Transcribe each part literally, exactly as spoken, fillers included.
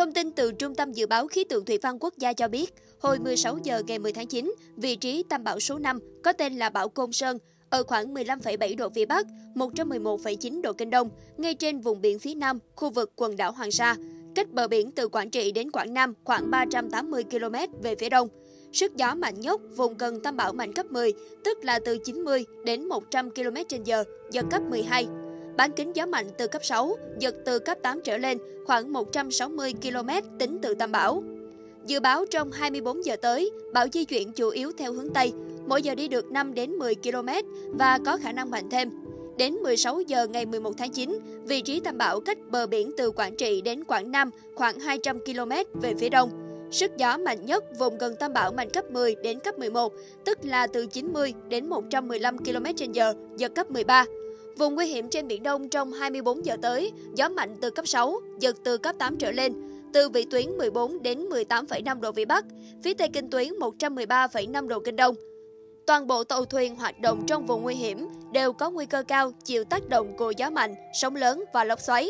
Thông tin từ Trung tâm Dự báo Khí tượng Thủy văn Quốc gia cho biết, hồi mười sáu giờ ngày mười tháng chín, vị trí tâm bão số năm có tên là bão Côn Sơn, ở khoảng mười lăm phẩy bảy độ Vĩ Bắc, một trăm mười một phẩy chín độ Kinh Đông, ngay trên vùng biển phía Nam, khu vực quần đảo Hoàng Sa, cách bờ biển từ Quảng Trị đến Quảng Nam khoảng ba trăm tám mươi ki lô mét về phía đông. Sức gió mạnh nhất vùng gần tâm bão mạnh cấp mười, tức là từ chín mươi đến một trăm ki lô mét trên giờ, giật cấp mười hai. Bán kính gió mạnh từ cấp sáu, giật từ cấp tám trở lên, khoảng một trăm sáu mươi ki lô mét tính từ tâm bão. Dự báo trong hai mươi bốn giờ tới, bão di chuyển chủ yếu theo hướng Tây, mỗi giờ đi được năm đến mười ki lô mét và có khả năng mạnh thêm. Đến mười sáu giờ ngày mười một tháng chín, vị trí tâm bão cách bờ biển từ Quảng Trị đến Quảng Nam khoảng hai trăm ki lô mét về phía đông. Sức gió mạnh nhất vùng gần tâm bão mạnh cấp mười đến cấp mười một, tức là từ chín mươi đến một trăm mười lăm ki lô mét trên giờ, giật cấp mười ba. Vùng nguy hiểm trên Biển Đông trong hai mươi bốn giờ tới, gió mạnh từ cấp sáu, giật từ cấp tám trở lên, từ vĩ tuyến mười bốn đến mười tám phẩy năm độ Vĩ Bắc, phía tây kinh tuyến một trăm mười ba phẩy năm độ Kinh Đông. Toàn bộ tàu thuyền hoạt động trong vùng nguy hiểm đều có nguy cơ cao chịu tác động của gió mạnh, sóng lớn và lốc xoáy.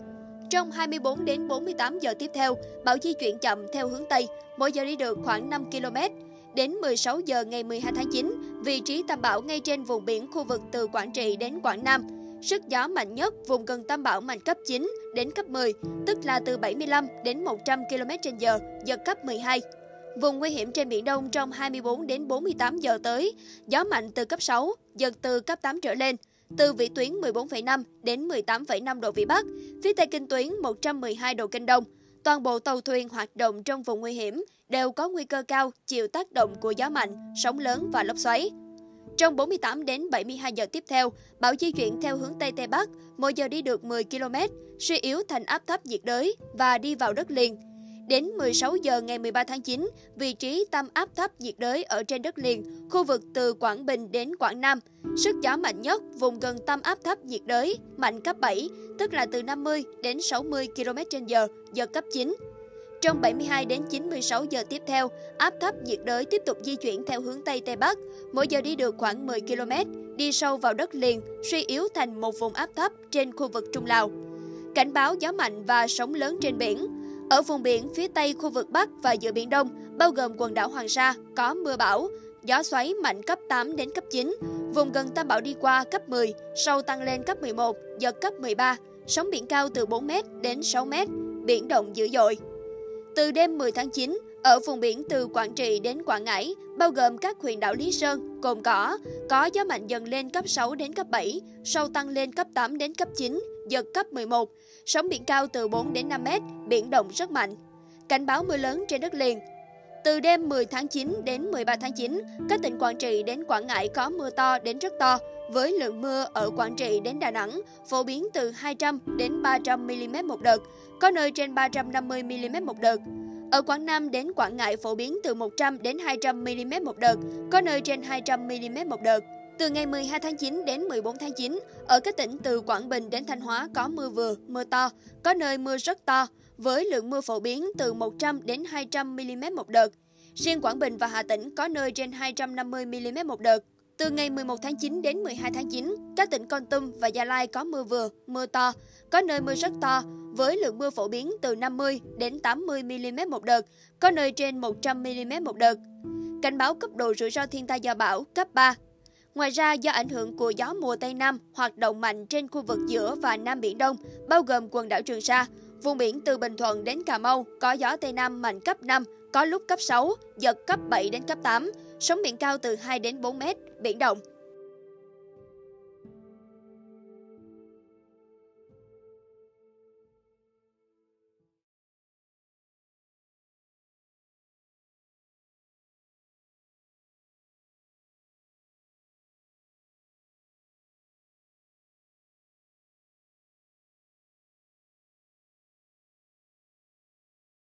Trong hai mươi bốn đến bốn mươi tám giờ tiếp theo, bão di chuyển chậm theo hướng Tây, mỗi giờ đi được khoảng năm ki lô mét. Đến mười sáu giờ ngày mười hai tháng chín, vị trí tâm bão ngay trên vùng biển khu vực từ Quảng Trị đến Quảng Nam. Sức gió mạnh nhất vùng gần tâm bão mạnh cấp chín đến cấp mười, tức là từ bảy mươi lăm đến một trăm ki lô mét trên giờ, giật cấp mười hai. Vùng nguy hiểm trên Biển Đông trong hai mươi bốn đến bốn mươi tám giờ tới, gió mạnh từ cấp sáu, giật từ cấp tám trở lên, từ vĩ tuyến mười bốn phẩy năm đến mười tám phẩy năm độ Vĩ Bắc, phía tây kinh tuyến một trăm mười hai độ Kinh Đông. Toàn bộ tàu thuyền hoạt động trong vùng nguy hiểm đều có nguy cơ cao chịu tác động của gió mạnh, sóng lớn và lốc xoáy. Trong bốn mươi tám đến bảy mươi hai giờ tiếp theo, bão di chuyển theo hướng Tây Tây Bắc, mỗi giờ đi được mười ki lô mét, suy yếu thành áp thấp nhiệt đới và đi vào đất liền. Đến mười sáu giờ ngày mười ba tháng chín, vị trí tâm áp thấp nhiệt đới ở trên đất liền, khu vực từ Quảng Bình đến Quảng Nam. Sức gió mạnh nhất vùng gần tâm áp thấp nhiệt đới, mạnh cấp bảy, tức là từ năm mươi đến sáu mươi ki lô mét trên giờ, giật cấp chín. Trong bảy mươi hai đến chín mươi sáu giờ tiếp theo, áp thấp nhiệt đới tiếp tục di chuyển theo hướng Tây Tây Bắc, mỗi giờ đi được khoảng mười ki lô mét, đi sâu vào đất liền, suy yếu thành một vùng áp thấp trên khu vực Trung Lào. Cảnh báo gió mạnh và sóng lớn trên biển. Ở vùng biển phía Tây khu vực Bắc và giữa Biển Đông, bao gồm quần đảo Hoàng Sa, có mưa bão, gió xoáy mạnh cấp tám đến cấp chín, vùng gần tâm bão đi qua cấp mười, sau tăng lên cấp mười một, giật cấp mười ba, sóng biển cao từ bốn mét đến sáu mét, biển động dữ dội. Từ đêm mười tháng chín, ở vùng biển từ Quảng Trị đến Quảng Ngãi, bao gồm các huyện đảo Lý Sơn, Cồn Cỏ, có gió mạnh dần lên cấp sáu đến cấp bảy, sau tăng lên cấp tám đến cấp chín, giật cấp mười một, sóng biển cao từ bốn đến năm mét, biển động rất mạnh. Cảnh báo mưa lớn trên đất liền. Từ đêm mười tháng chín đến mười ba tháng chín, các tỉnh Quảng Trị đến Quảng Ngãi có mưa to đến rất to, với lượng mưa ở Quảng Trị đến Đà Nẵng phổ biến từ hai trăm đến ba trăm mi li mét một đợt, có nơi trên ba trăm năm mươi mi li mét một đợt. Ở Quảng Nam đến Quảng Ngãi phổ biến từ một trăm đến hai trăm mi li mét một đợt, có nơi trên hai trăm mi li mét một đợt. Từ ngày mười hai tháng chín đến mười bốn tháng chín, ở các tỉnh từ Quảng Bình đến Thanh Hóa có mưa vừa, mưa to, có nơi mưa rất to, với lượng mưa phổ biến từ một trăm đến hai trăm mi li mét một đợt. Riêng Quảng Bình và Hà Tĩnh có nơi trên hai trăm năm mươi mi li mét một đợt. Từ ngày mười một tháng chín đến mười hai tháng chín, các tỉnh Kon Tum và Gia Lai có mưa vừa, mưa to, có nơi mưa rất to, với lượng mưa phổ biến từ năm mươi đến tám mươi mi li mét một đợt, có nơi trên một trăm mi li mét một đợt. Cảnh báo cấp độ rủi ro thiên tai do bão cấp ba. Ngoài ra, do ảnh hưởng của gió mùa Tây Nam hoạt động mạnh trên khu vực giữa và Nam Biển Đông, bao gồm quần đảo Trường Sa, vùng biển từ Bình Thuận đến Cà Mau có gió Tây Nam mạnh cấp năm, có lúc cấp sáu, giật cấp bảy đến cấp tám, sóng biển cao từ hai đến bốn mét, biển động.